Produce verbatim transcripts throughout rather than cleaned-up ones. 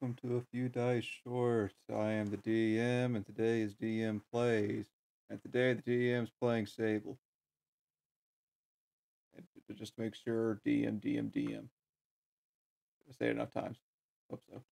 welcome to a few dice shorts. I am the D M, and today is D M Plays. And today the D M's playing Sable. And to just make sure, D M, D M, D M. I say it enough times. Hope so.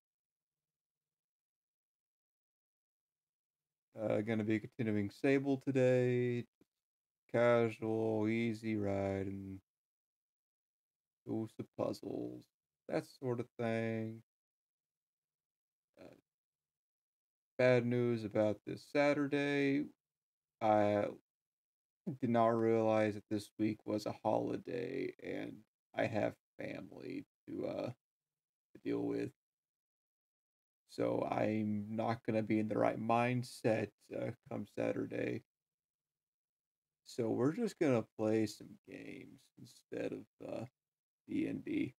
Uh, gonna be continuing Sable today. Casual, easy ride, and do some puzzles, that sort of thing. Uh, Bad news about this Saturday. I did not realize that this week was a holiday and I have family to uh to deal with. So I'm not gonna be in the right mindset uh, come Saturday. So we're just gonna play some games instead of uh, D and D.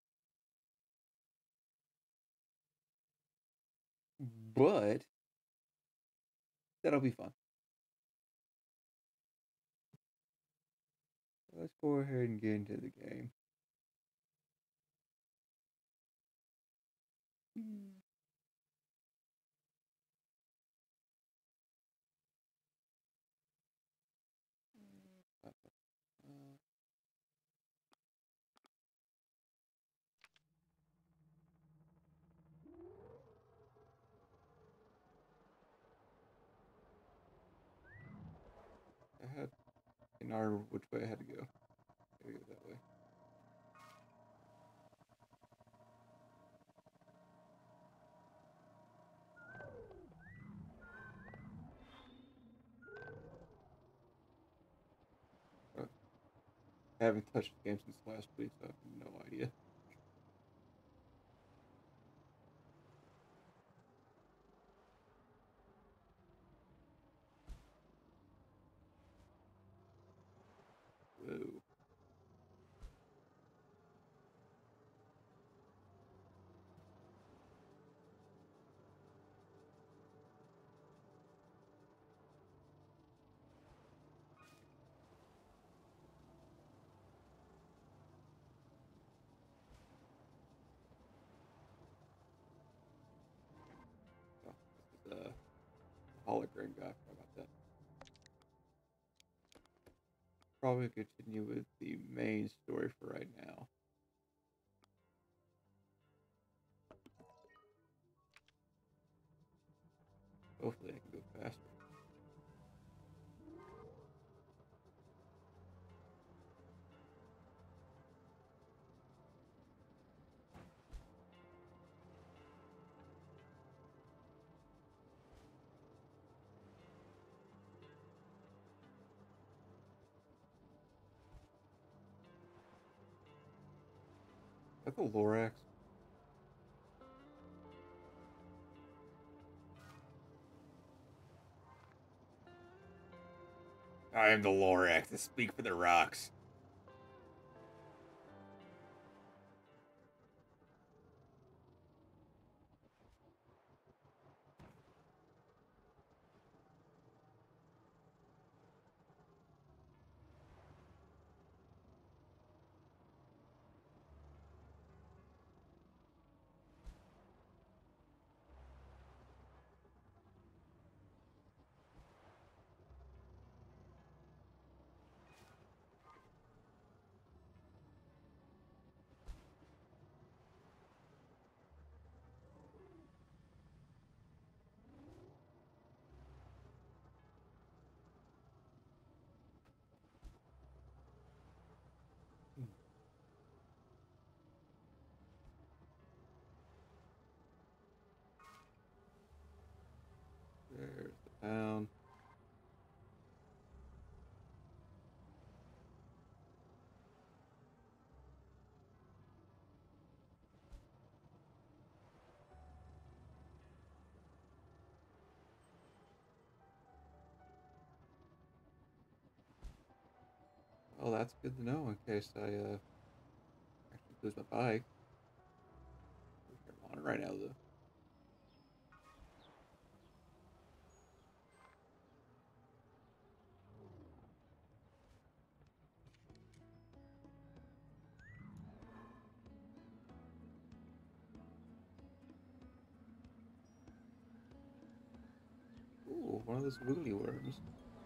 But that'll be fun. Let's go ahead and get into the game. Uh, I had in our which way I had to go. I gotta go that way. Uh, I haven't touched the game since last week, so I have no idea. Whoa. Oh, this is a hologram guy. How about that? Probably continue with the main story for right now. Hopefully, I can go faster. Is that the Lorax? I am the Lorax to speak for the rocks. There's the town. Well, that's good to know in case I uh, actually lose my bike. I'm on it right now, though. one of those wiggly worms.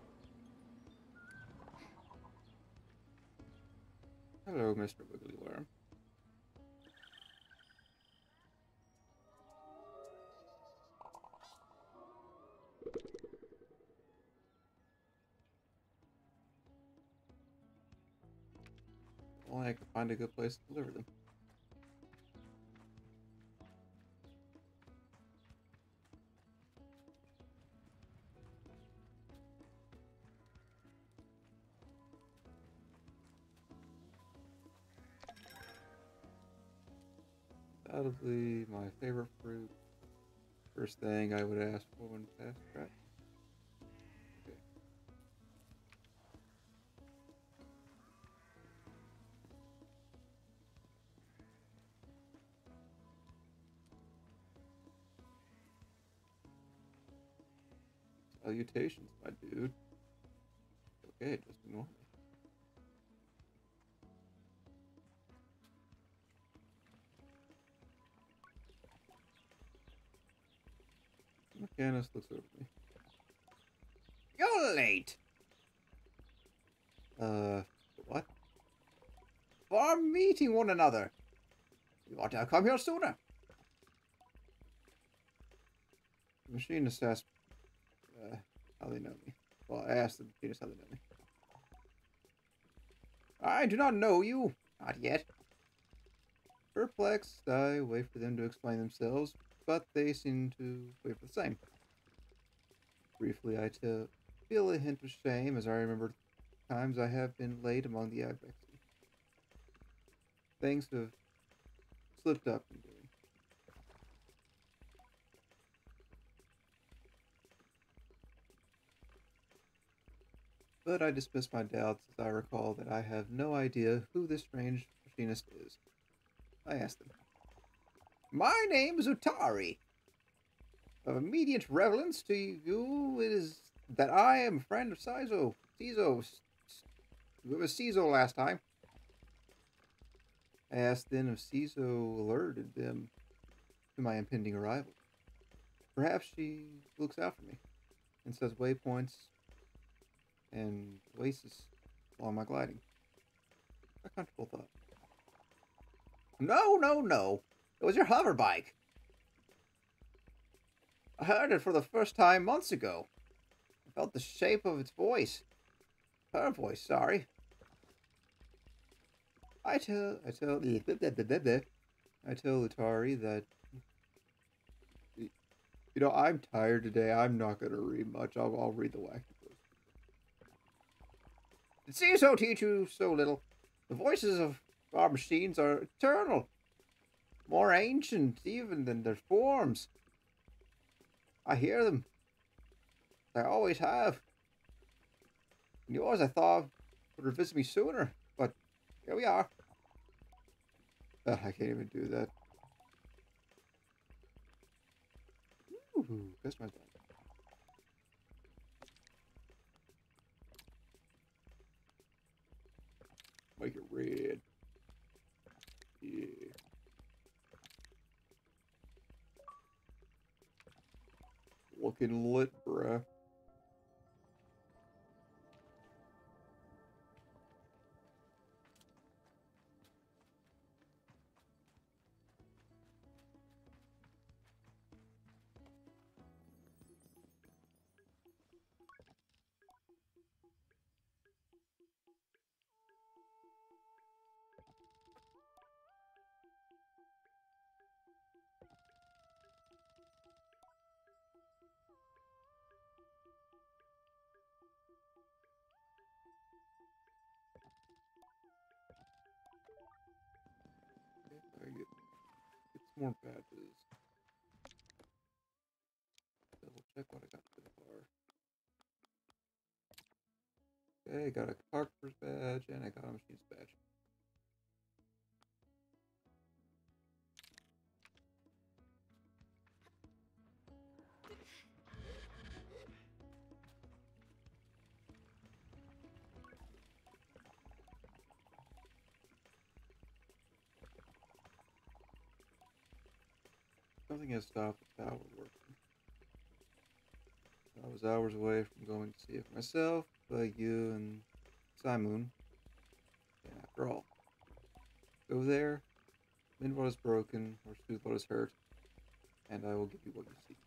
Hello, Mister Wiggly Worm. Only I could find a good place to deliver them. Undoubtedly my favorite fruit. First thing I would ask for when fast track. Okay. Salutations, my dude. Okay, just ignore me. Mechanist looks over me. You're late. Uh, what? For meeting one another. You ought to have come here sooner. The machinist asked uh, how they know me. Well, I asked the machinist how they know me. I do not know you. Not yet. Perplexed, I wait for them to explain themselves, but they seem to wait for the same. Briefly, I tell, feel a hint of shame as I remember times I have been late among the Ibexi. Things have slipped up in doing. But I dismiss my doubts as I recall that I have no idea who this strange machinist is. I ask them. My name is Utari. Of immediate relevance to you is that I am a friend of Sizo. Sizo. It was Sizo last time. I asked then if Ciso alerted them to my impending arrival. Perhaps she looks out for me and sets waypoints and oasis while my gliding. A comfortable thought. No, no, no. It was your hover bike. I heard it for the first time months ago. I felt the shape of its voice. Her voice, sorry. I tell, I tell, I tell Utari that, you know, I'm tired today. I'm not going to read much. I'll, I'll read the wacky post. Did Sizo teach you so little? The voices of our machines are eternal. More ancient even than their forms. I hear them. I always have. And yours I thought would revisit me sooner, but here we are. Uh, I can't even do that. Ooh, that's my thought. Make it red. Yeah. Looking lit, bruh. I get, get some more badges. Double check what I got so far. Okay, got a carpenter's badge and I got a machinist badge. Something has stopped the power working. Power was hours away from going to see it for myself, but you and Simon, yeah, after all, go there, mend what is broken, or soothe what is hurt, and I will give you what you seek.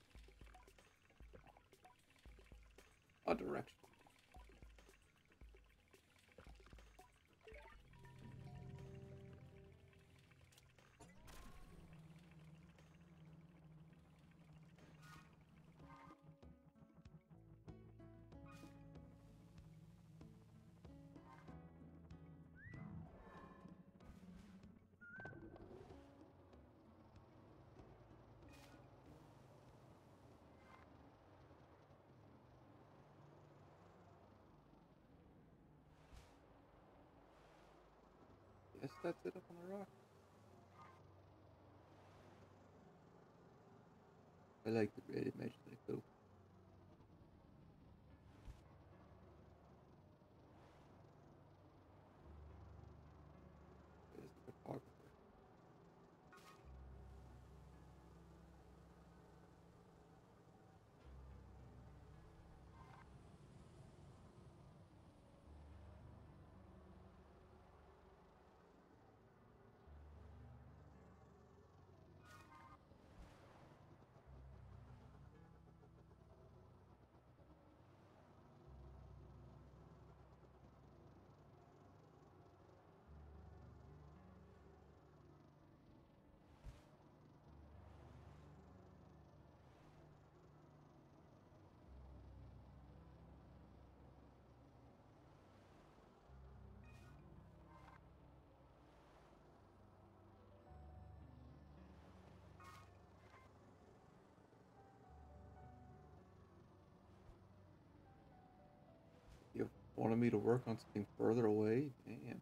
A direction. Yes, that's it up on the rock. I like the red image they go. There's the photographer. You wanted me to work on something further away? Damn.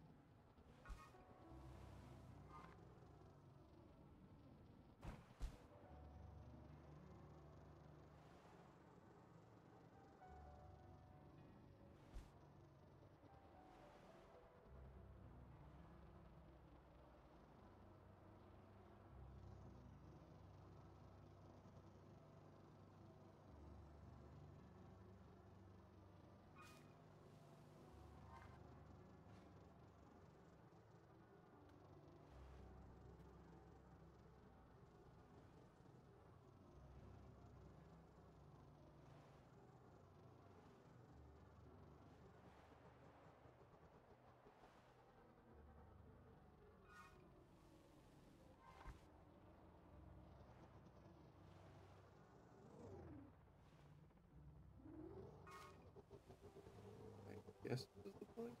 I guess this is the place.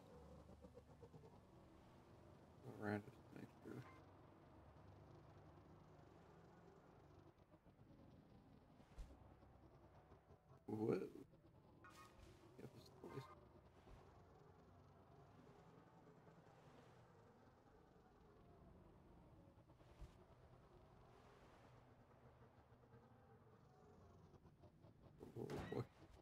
Go around just to make sure. Whoa. Yep, this is the place. Oh boy.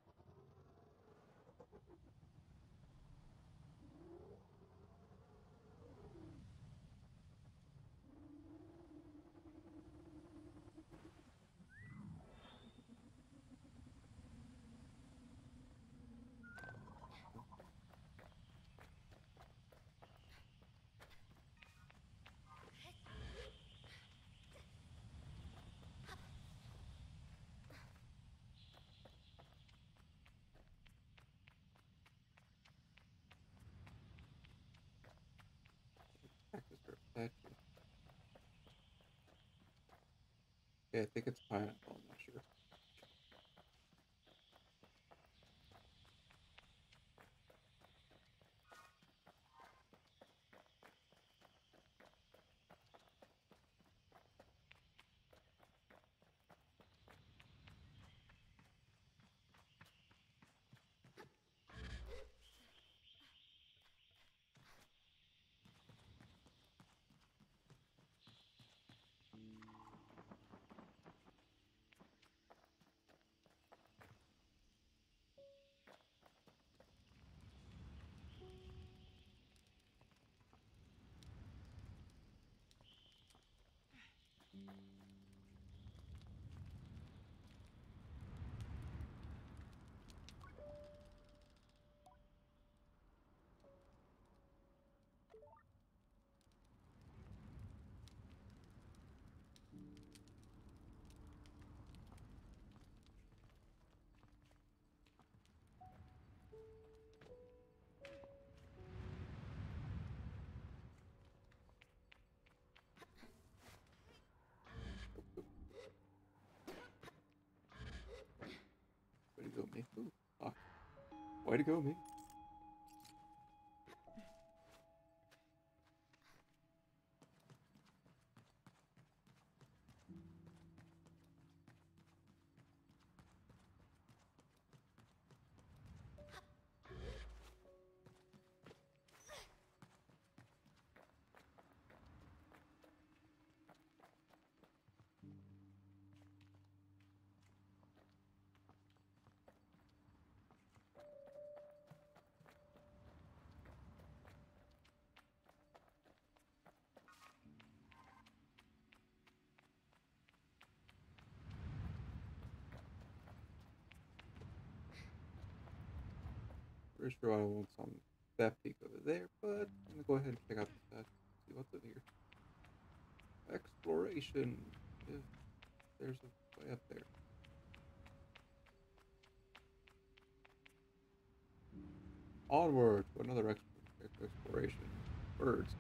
Cactus or statue. Yeah, I think it's pineapple. I'm not sure. Way to go, me. Pretty sure I want some that peak over there, but I'm gonna go ahead and check out the side. See what's in here. Exploration. If there's a way up there. Onward to another ex exploration. Birds.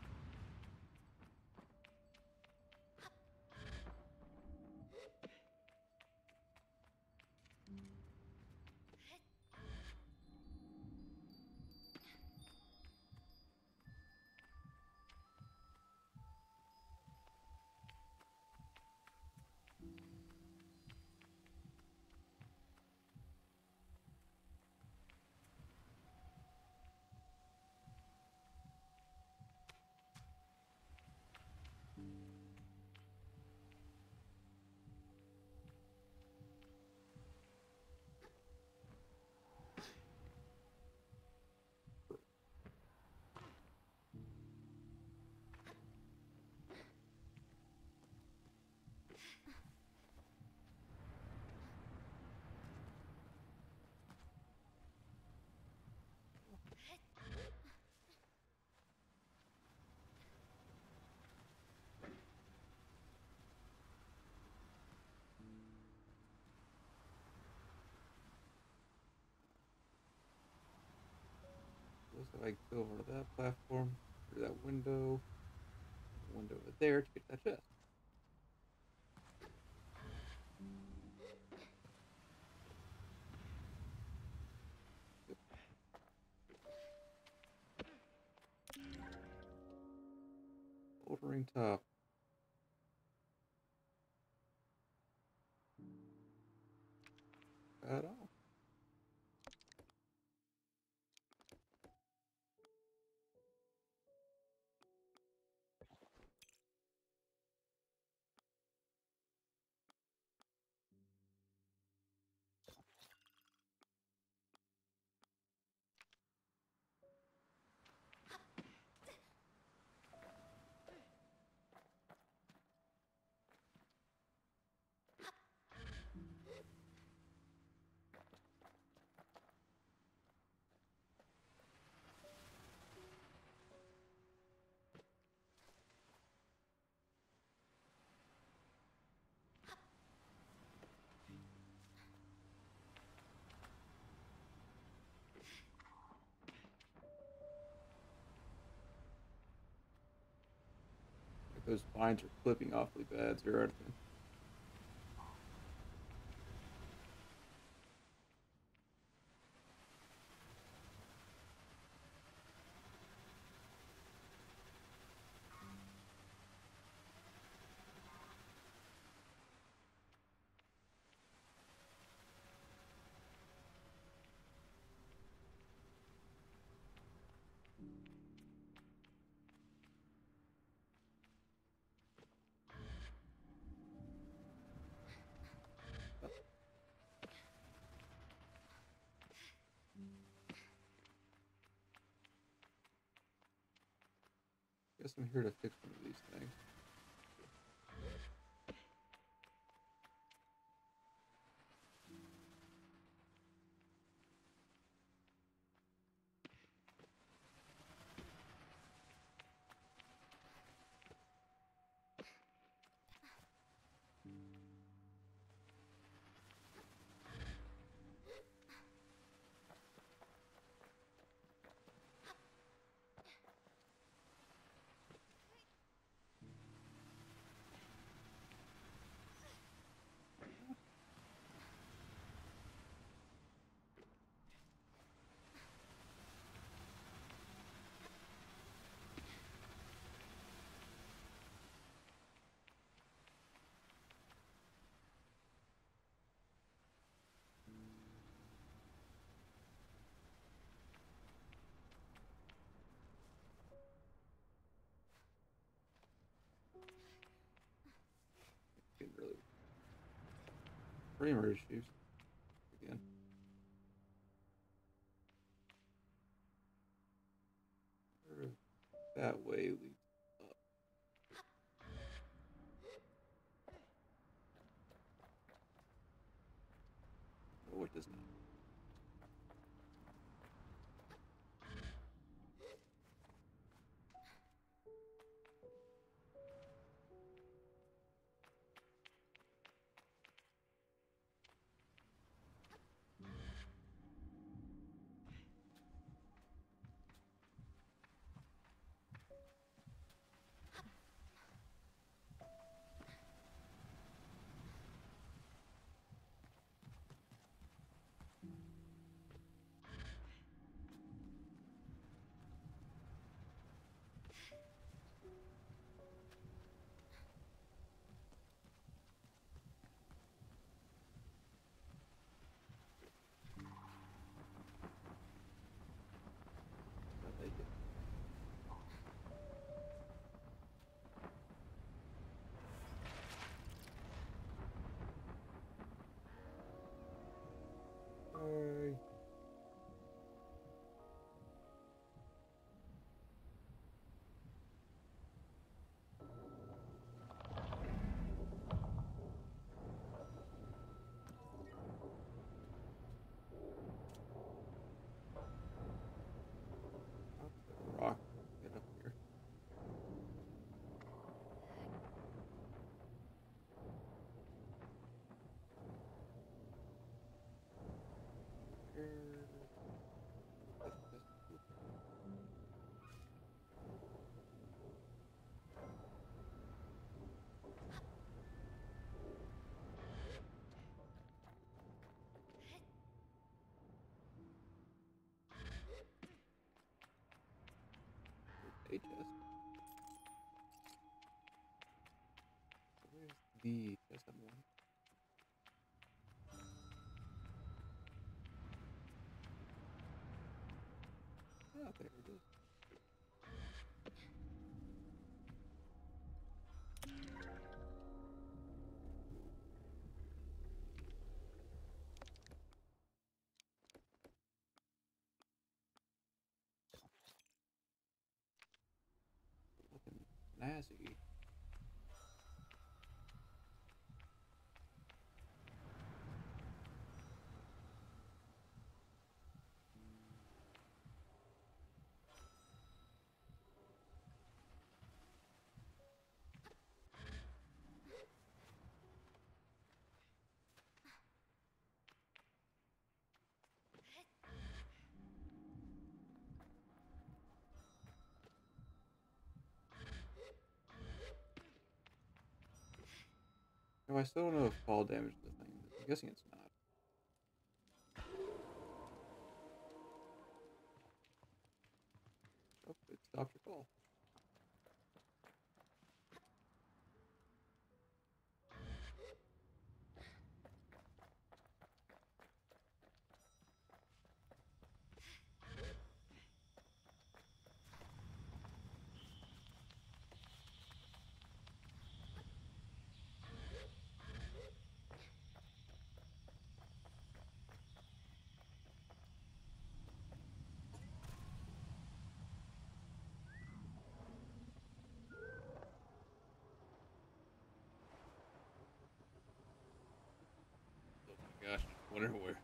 Looks like I can go over to that platform, through that window, window over there to get that chest. Yep. Bouldering top. Right on. Like those vines are clipping awfully bad. Zero out of ten. Guess I'm here to fix one of these things. framer issues again. That way leads up. Oh, it does not. I like it. Bye. Rock. Get up here. A chest. Where's the chest I'm on? Oh, there it is. Looking snazzy. No, I still don't know if fall damage is the thing. I'm guessing it's not. Oh, it stopped your fall. Oh my gosh, I wonder where.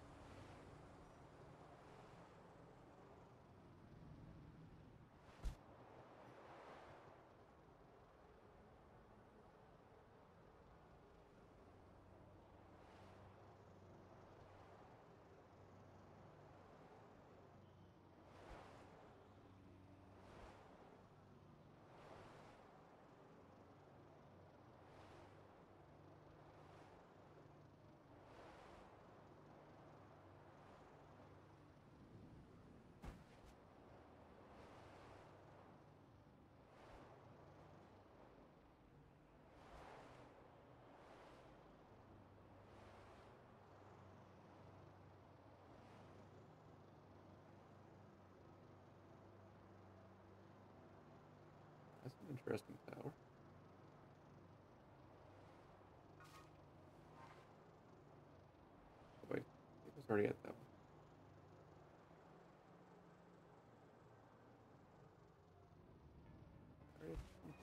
That's an interesting tower. already at that one. Already at that one.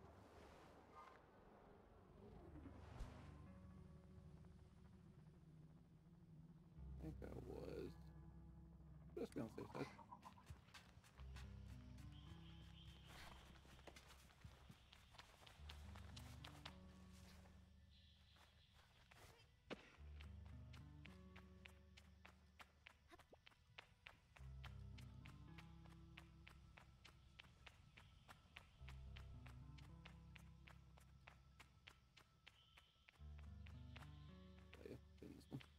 I think I was. Just be on the safe side. Oh, yeah, in this one.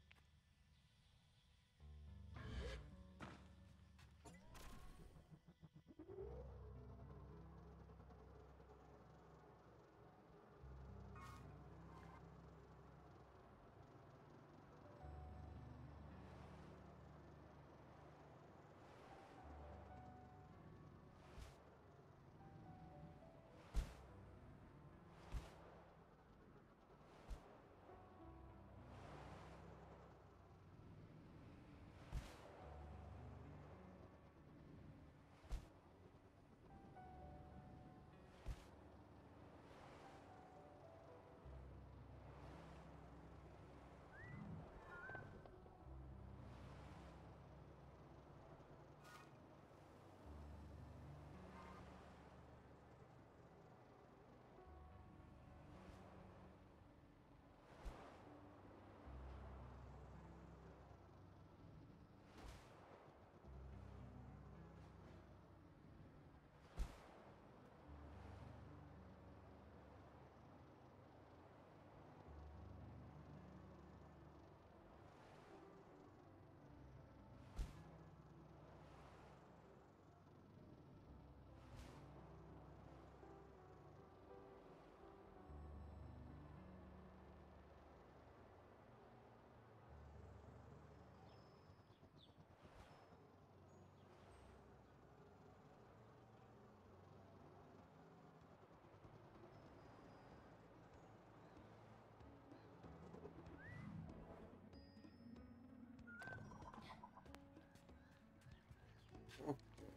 Okay.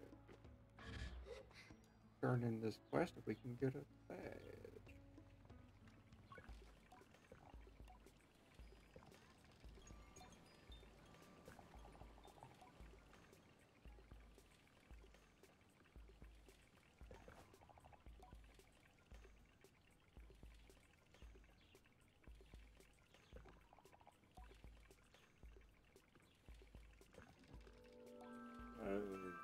Turn in this quest if we can get a badge. Uh,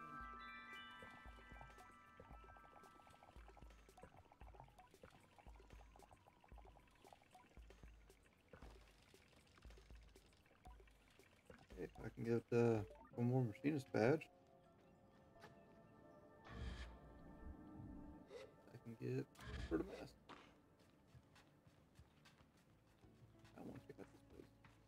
if I can get uh, one more machinist badge, I can get for the mess. I want to check out this place.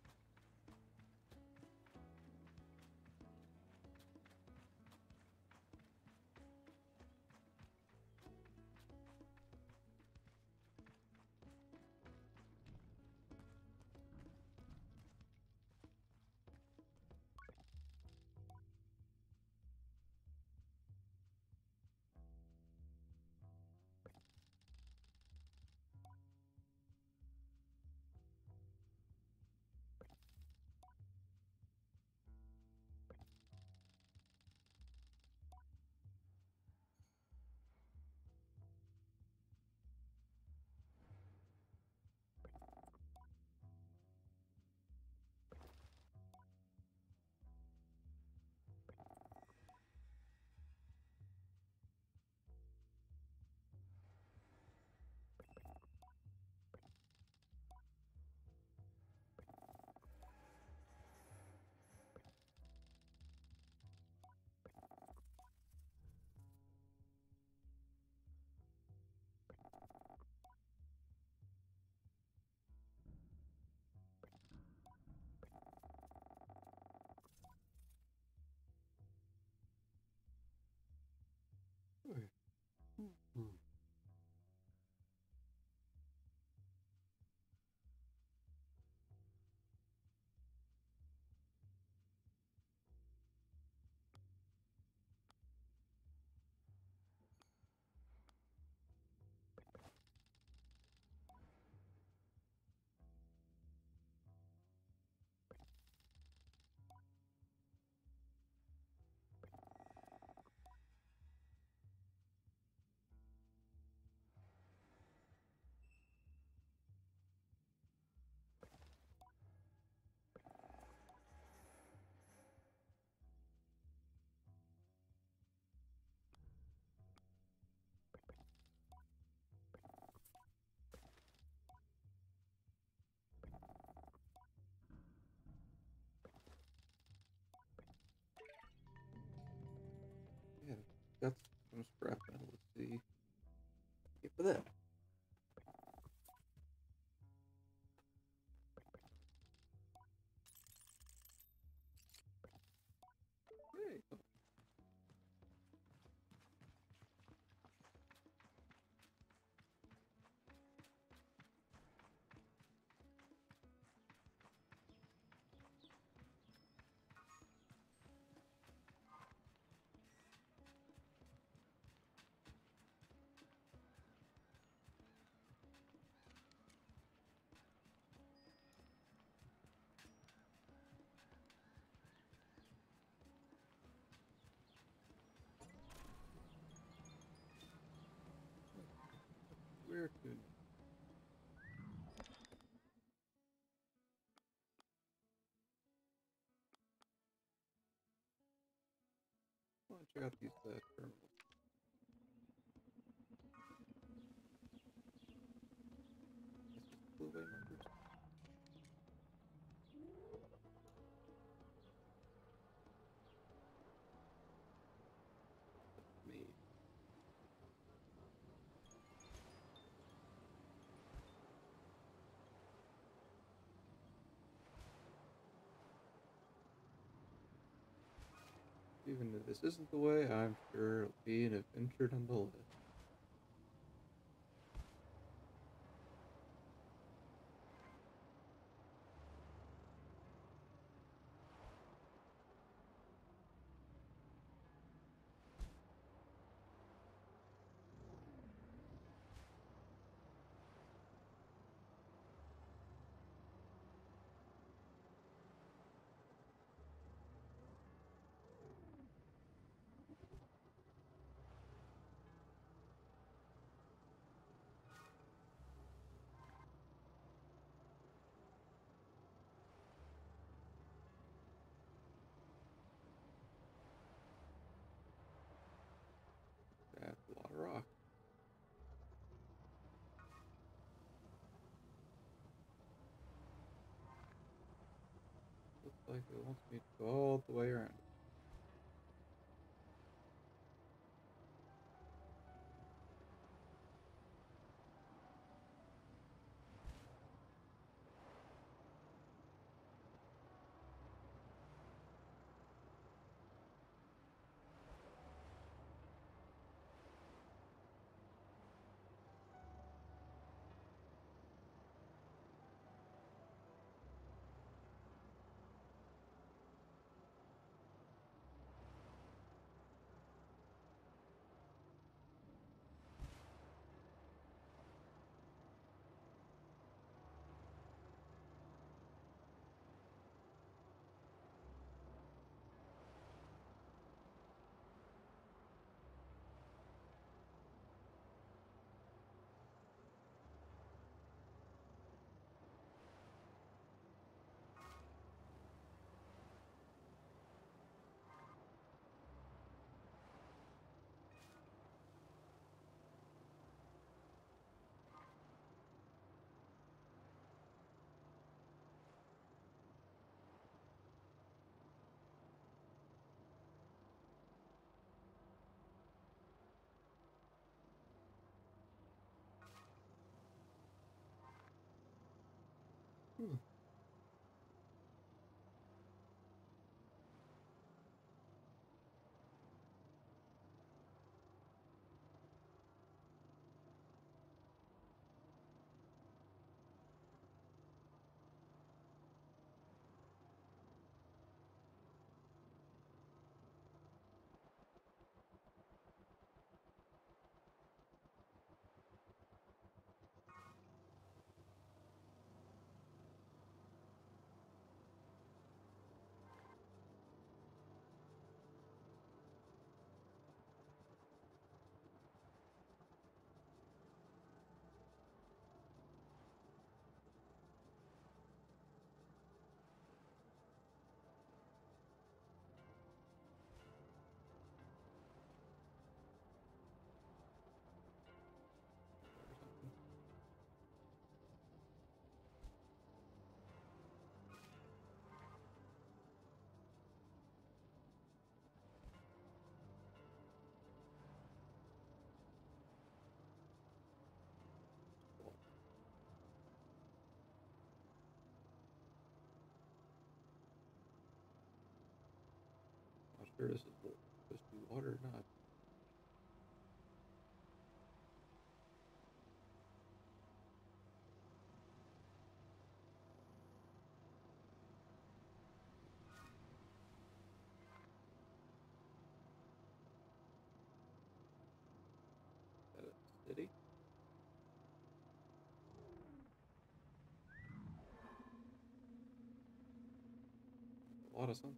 Okay. Hmm. for that. Hey, oh, where to? I want to check out these uh, terminals. This is blue way numbers. Me. Even if this isn't the way, I'm sure it'll be an adventure nonetheless. That's a lot of rock. Looks like it wants me to go all the way around. Hmm. sure this is what we're supposed to do, water or not. Is that a city? A lot of something.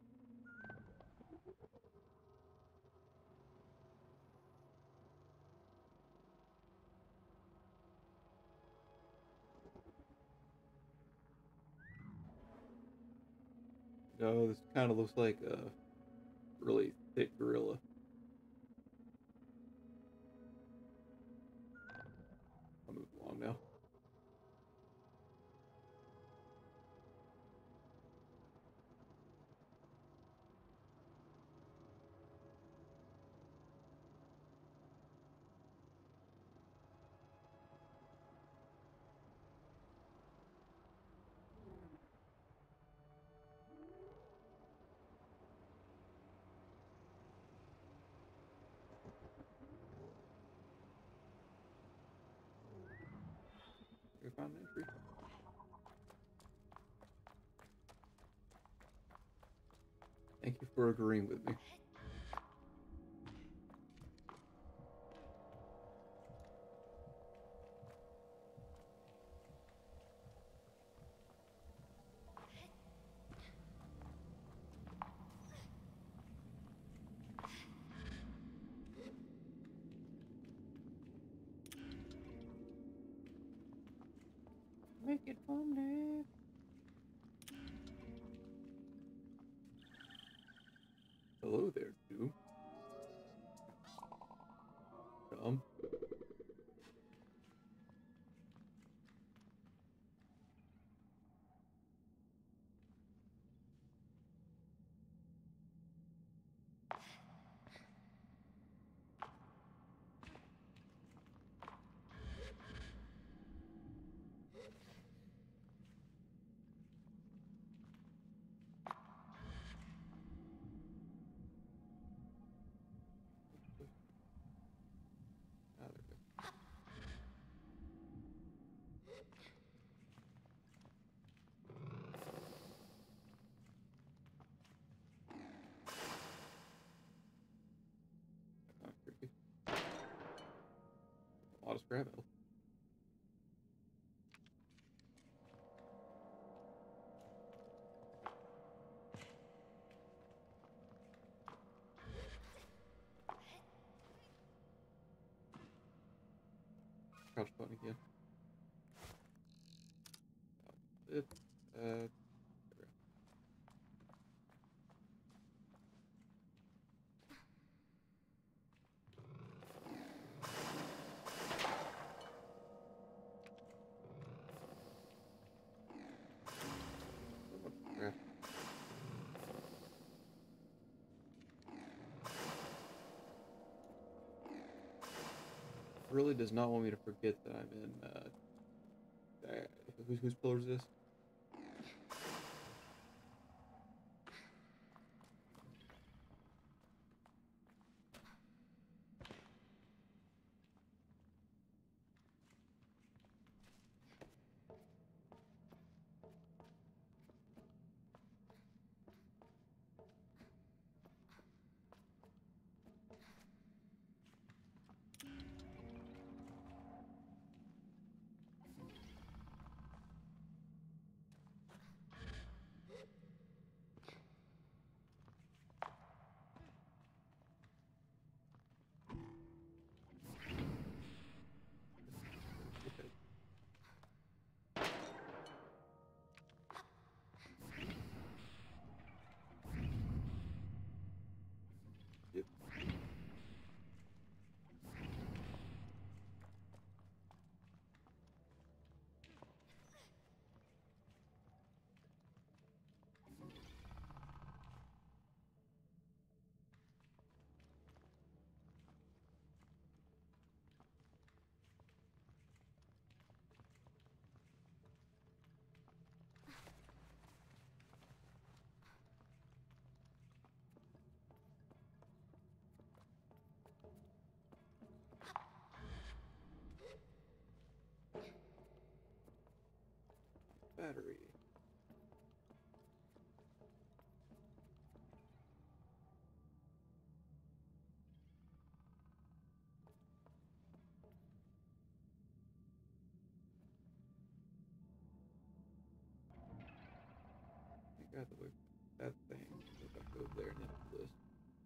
No, this kind of looks like a really thick gorilla. I'll move along now. We found an entry. Thank you for agreeing with me. Make it fun, Dad. Hello there, dude. Dumb. Ah, there we go. Ah, creepy. A lot of scrap metal. Crouch button again. It, uh, there we go. So much scrap. Really does not want me to forget that I'm in, uh, uh whose, whose pillar is this? battery. I got the way that thing. If I go there and into this.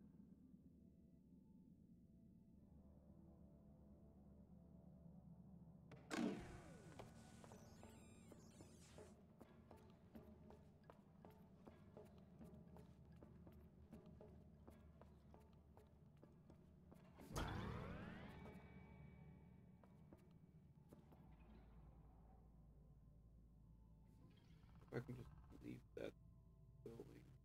If I can just leave that building.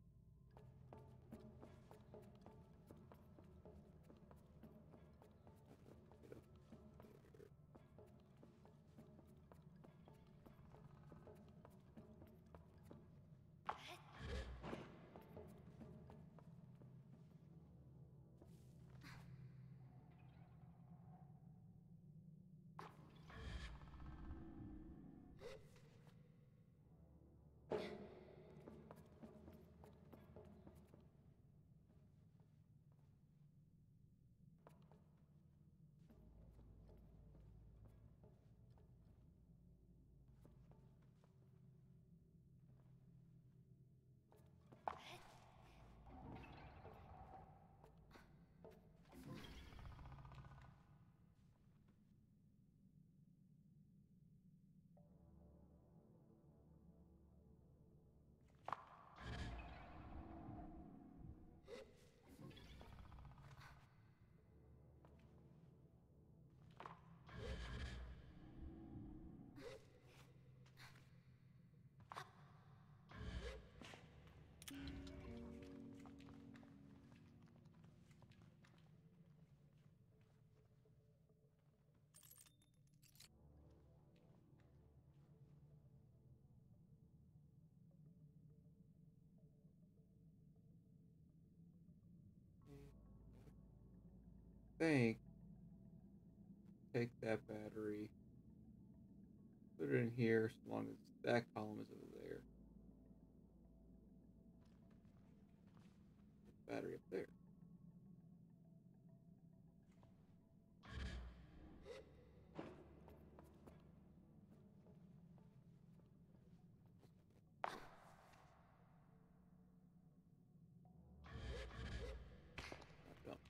Get up there. Think. Take that battery. Put it in here so long as that column is over there. Battery up there. Not done.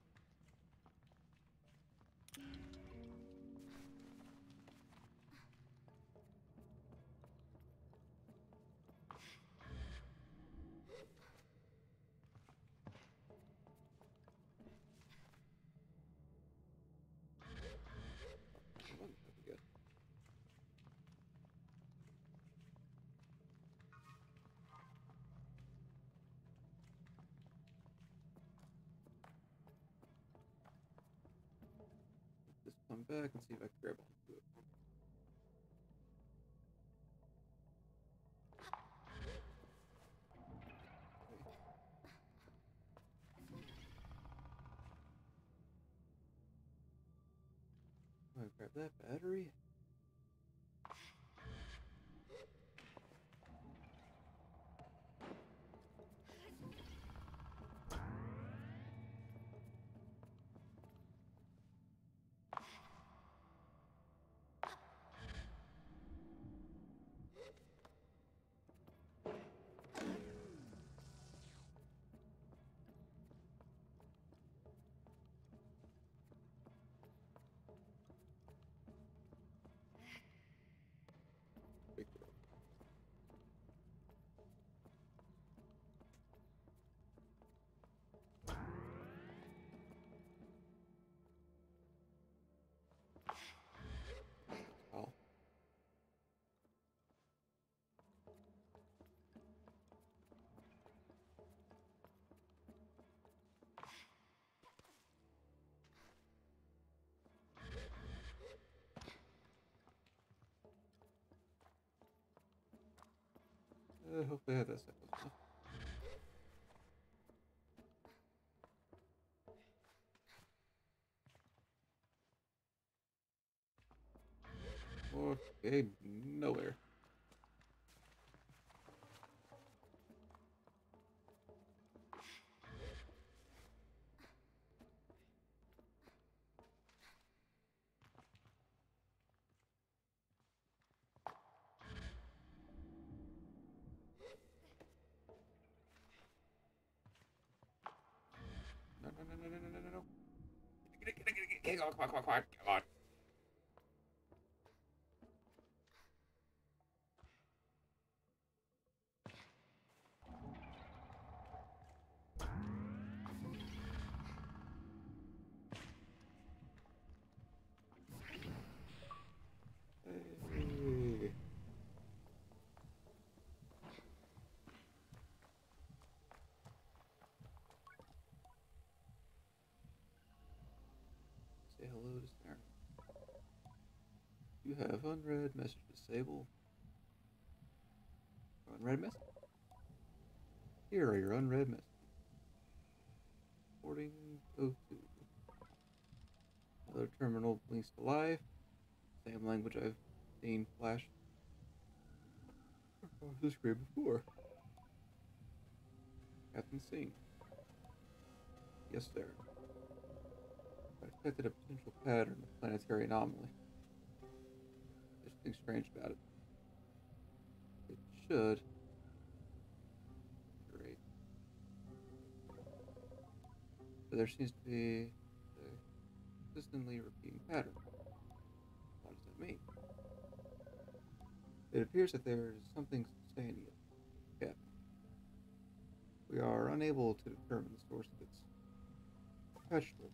Come on, that'd be good. Just come back and see if I can grab onto it. I'm gonna grab that battery. Pick it up. Oh. Uh, hopefully I have that set close enough. Okay, nowhere. Come on, come on, come on, come on, come on. Hey. Say hello to Sarah. You have unread messages, Sable. Unread messages. Here are your unread messages. Reporting O two. Another terminal blinks to life. Same language I've seen flash across the screen before. Captain Singh. Yes, sir. I detected a potential pattern of planetary anomaly. There's something strange about it. It should. Great. But there seems to be a consistently repeating pattern. What does that mean? It appears that there is something sustaining it, Captain. We are unable to determine the source of its perpetual.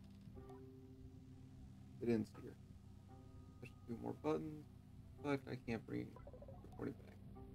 It ends here. Push a few more buttons, but I can't bring recording back.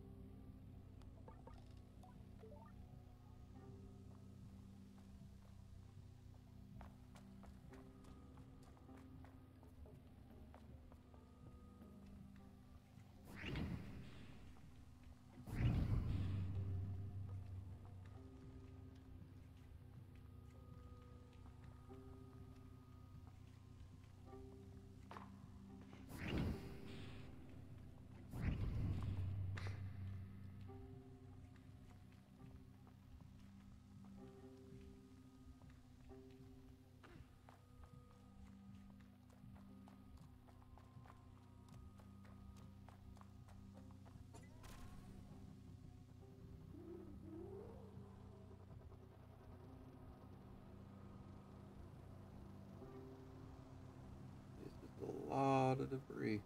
This is a lot of debris.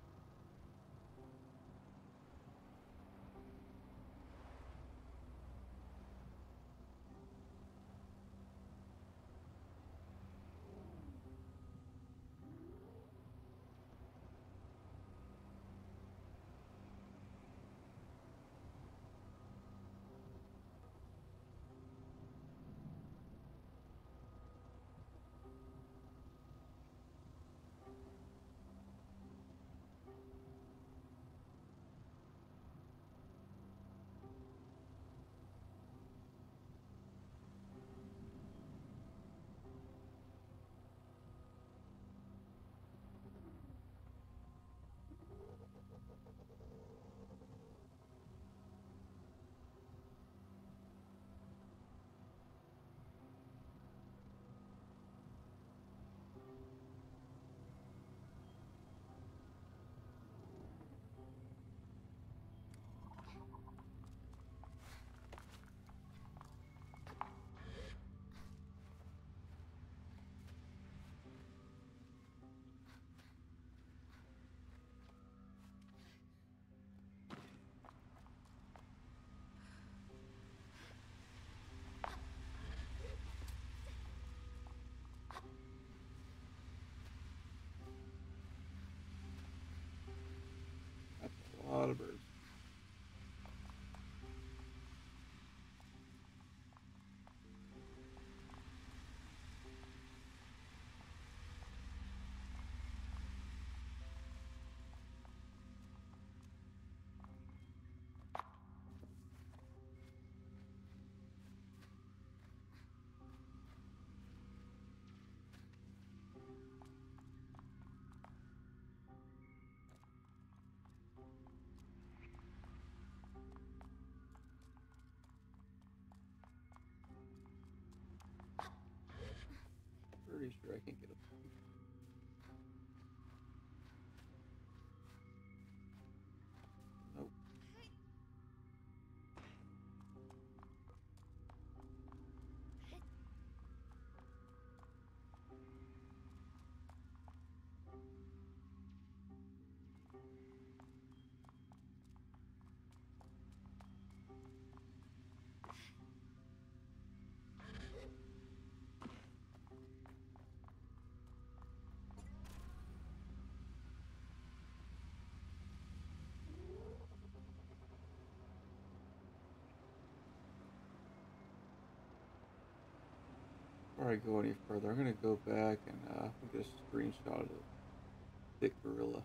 Before I go any further, I'm gonna go back and uh, get a screenshot of the thick gorilla.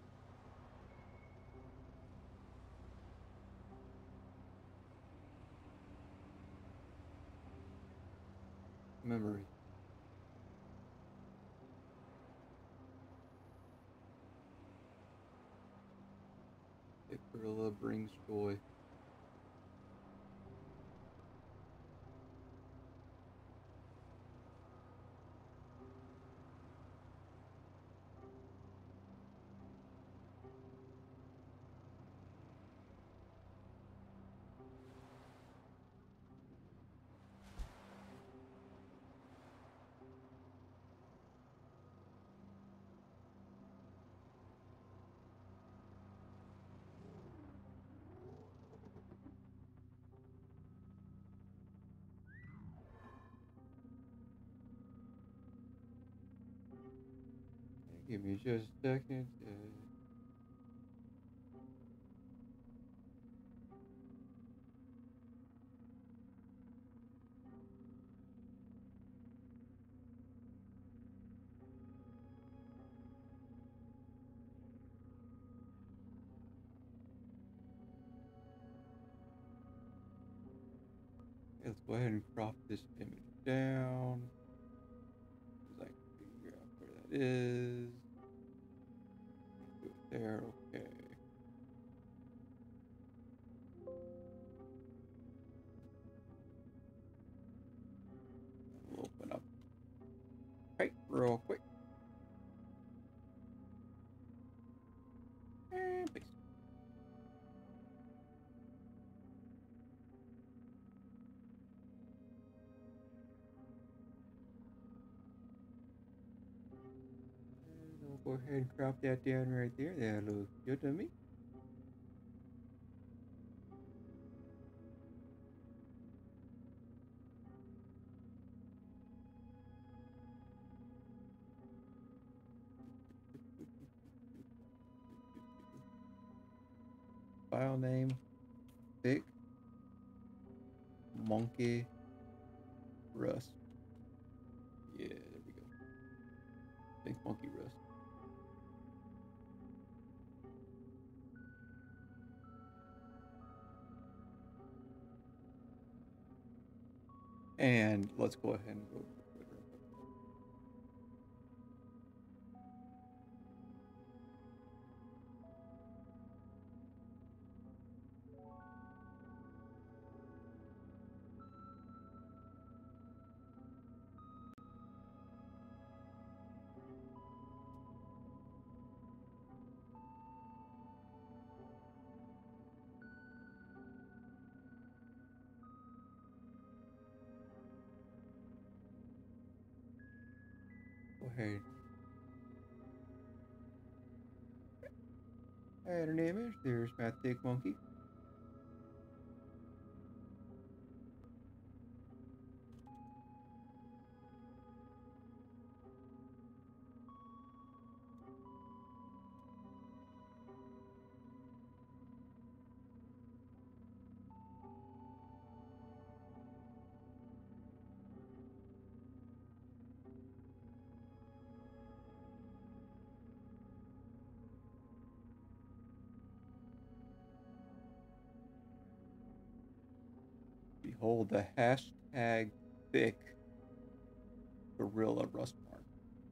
Memory. Thick gorilla brings joy. Give me just a second. Uh, let's go ahead and crop this image down. Because I can figure out where that is. Do it there, okay. We'll open up right real quick. And paste. And I'll go ahead and crop that down right there. That looks good to me. File name, thick monkey rust. Yeah, there we go. Thick monkey rust. And let's go ahead and go. Go ahead. Add an image. There's my thick monkey. Behold the hashtag thick gorilla rust mark.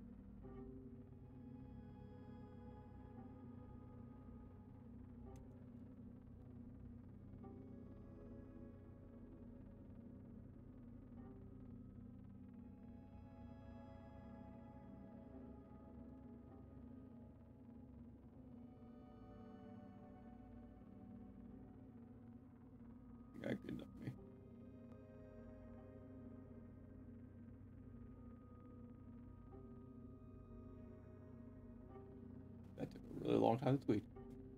Got good enough for me. That took a really long time to tweet.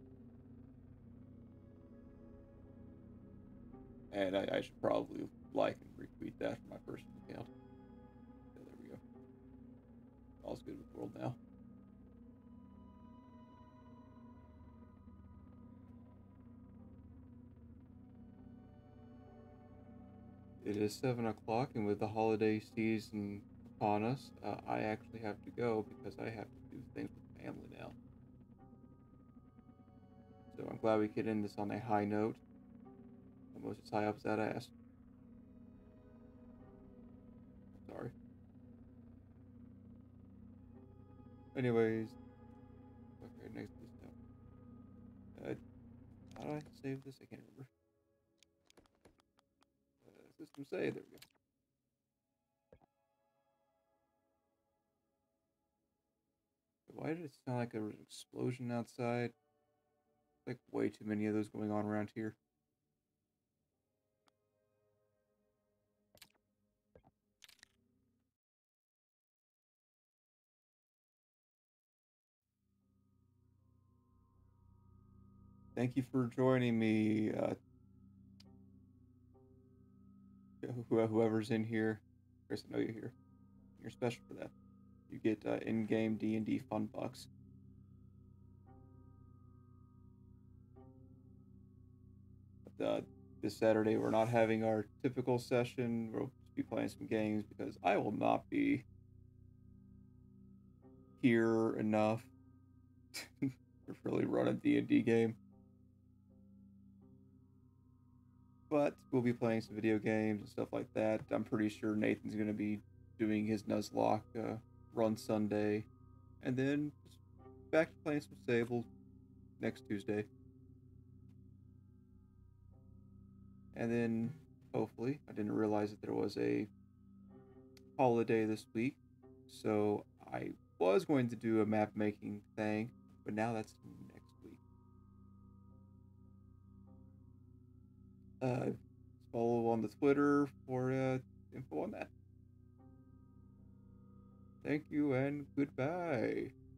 And I, I should probably like and retweet that from my personal account. Yeah, there we go. All's good with the world now. it is seven o'clock, and with the holiday season upon us, uh, I actually have to go because I have to do things with family now. So I'm glad we could end this on a high note. Almost as high up as that ass. Sorry. Anyways, okay, next this now. Uh, how do I save this? I can't remember. Uh, system save. There we go. Why did it sound like there was an explosion outside? Like way too many of those going on around here. Thank you for joining me, uh, whoever's in here. Chris, I know you're here. You're special for that. You get uh, in-game D and D fun bucks. But, uh, this Saturday we're not having our typical session. We'll just be playing some games because I will not be here enough to really run a D and D game. But we'll be playing some video games and stuff like that. I'm pretty sure Nathan's going to be doing his Nuzlocke uh, run Sunday. And then back to playing some Sable next Tuesday. And then, hopefully, I didn't realize that there was a holiday this week. So I was going to do a map making thing, but now that's next week. Uh, follow on the Twitter for uh, info on that. Thank you and goodbye.